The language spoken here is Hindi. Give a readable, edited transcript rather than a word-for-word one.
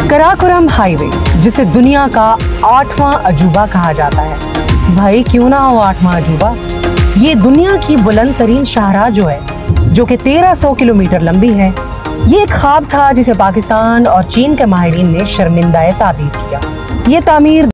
कराकोरम हाईवे, जिसे दुनिया का 8वां अजूबा कहा जाता है। भाई क्यों ना हो 8वां अजूबा। ये दुनिया की बुलंद तरीन शाहराह जो कि 1300 किलोमीटर लंबी है। ये एक ख्वाब था जिसे पाकिस्तान और चीन के माहिरीन ने शर्मिंदा ताबीर किया। ये तामीर